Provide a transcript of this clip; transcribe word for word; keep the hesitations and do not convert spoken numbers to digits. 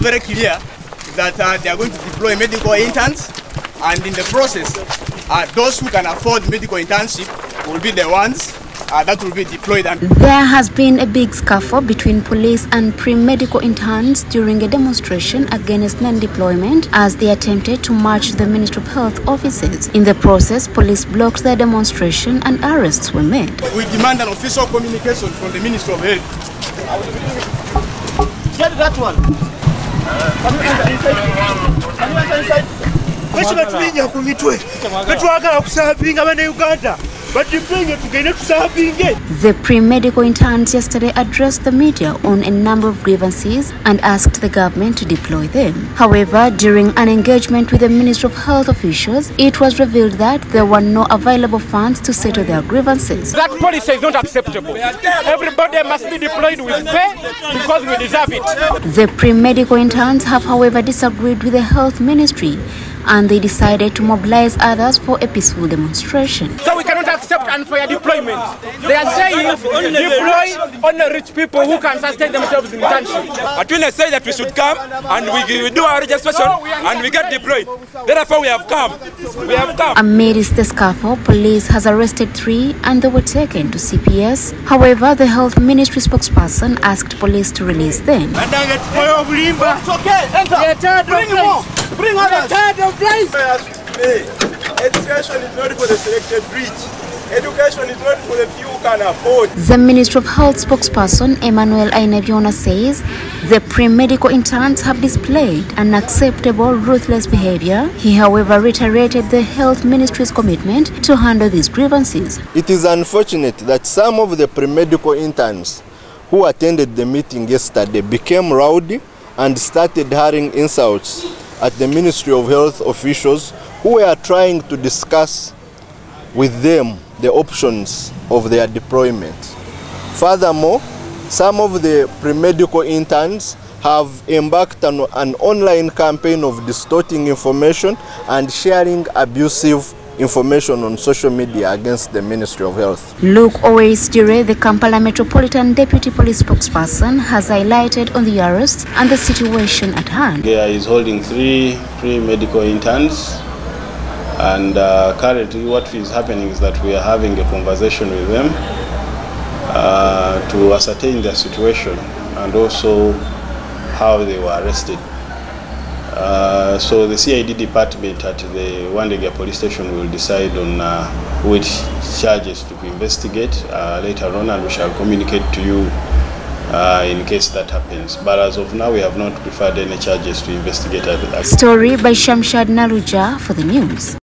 very clear that uh, they are going to deploy medical interns, and in the process, uh, those who can afford medical internship will be the ones Uh, that will be deployed. There has been a big scuffle between police and pre-medical interns during a demonstration against non-deployment as they attempted to march to the Ministry of Health offices. In the process, police blocked the demonstration and arrests were made. We demand an official communication from the Ministry of Health. Get that one. Uh, can you enter inside? Can you enter inside? The pre-medical interns yesterday addressed the media on a number of grievances and asked the government to deploy them. However, during an engagement with the Ministry of Health officials, it was revealed that there were no available funds to settle their grievances. That policy is not acceptable. Everybody must be deployed with pay because we deserve it. The pre-medical interns have, however, disagreed with the Health Ministry, and they decided to mobilize others for a peaceful demonstration. So we cannot accept unfair deployment. They are saying deploy only rich people who can sustain themselves in internship. But when they say that we should come and we, we do our registration and we get deployed, therefore we have come. We have come. Amidst the scuffle, police has arrested three and they were taken to C P S. However, the Health Ministry spokesperson asked police to release them. It's okay, enter. Bring more. Bring others. Education is not for the selected rich. Education is not for the few who can afford. The Ministry of Health spokesperson Emmanuel Ainebiona says the pre-medical interns have displayed unacceptable, ruthless behavior. He, however, reiterated the Health Ministry's commitment to handle these grievances. It is unfortunate that some of the pre-medical interns who attended the meeting yesterday became rowdy and started hurling insults at the Ministry of Health officials who were trying to discuss with them the options of their deployment. Furthermore, some of the pre-medical interns have embarked on an online campaign of distorting information and sharing abusive information on social media against the Ministry of Health. Luke Oweisdire, the Kampala Metropolitan Deputy Police spokesperson, has highlighted on the arrests and the situation at hand. There is holding three pre-medical interns, and uh, currently what is happening is that we are having a conversation with them uh, to ascertain their situation and also how they were arrested. Uh, so the C I D department at the Wandegya police station will decide on uh, which charges to investigate uh, later on, and we shall communicate to you uh, in case that happens. But as of now, we have not preferred any charges to investigate. Story by Shamshad Naruja for the news.